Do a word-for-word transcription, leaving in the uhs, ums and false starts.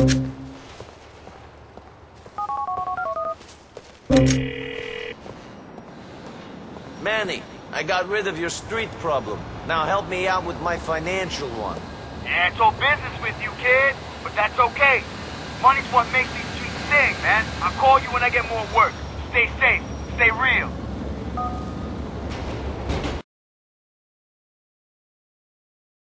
Manny, I got rid of your street problem. Now help me out with my financial one. Yeah, it's all business with you, kid. But that's okay. Money's what makes these streets sing, man. I'll call you when I get more work. Stay safe. Stay real.